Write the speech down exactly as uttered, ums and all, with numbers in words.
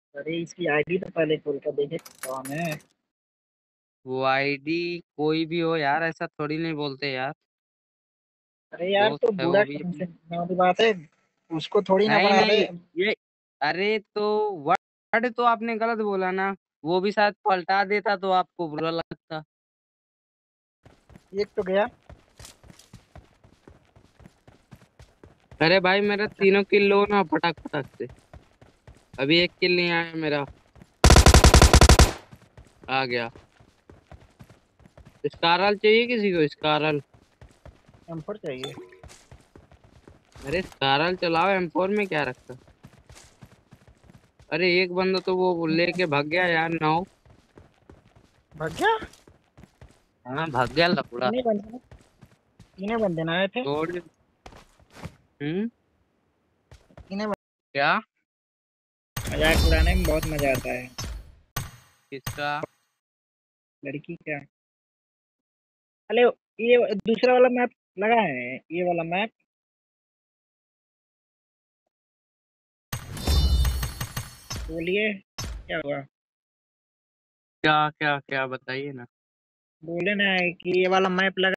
अरे इसकी आईडी तो पहले खोल कर देखे कौन है। वो आईडी कोई भी हो यार, ऐसा थोड़ी नहीं बोलते यार। अरे यार तो दोस्त है बुरा वो भी कौन अपना। से वाली बात है। उसको थोड़ी ना नहीं बना दे। नहीं, ये, अरे तो वर्ड तो आपने गलत बोला ना। वो भी शायद पलटा देता तो आपको बुरा लगता। एक तो गया। अरे भाई मेरा अच्छा। तीनों किल लो ना फटाक फटाक से। अभी एक किल नहीं आया मेरा। आ गया। स्कारल चाहिए किसी को, स्कारल? एम फोर चाहिए। अरे स्कारल चलाओ, एम फोर में क्या रखा। अरे एक बंदा तो वो लेके भाग गया यार, नाव। भाग गया। हाँ भाग गया लपुड़ा। तीन बंदे तीन बंदे ना आए थे। छोड़। हम्म। तीन बंदे। क्या? मजाक उड़ाने में बहुत मजा आता है। किसका? लड़की का। अरे ये दूसरा वाला मैप लगा है, ये वाला मैप। बोलिए क्या हुआ। क्या क्या क्या बताइए ना। बोले ना कि ये वाला मैप लगा।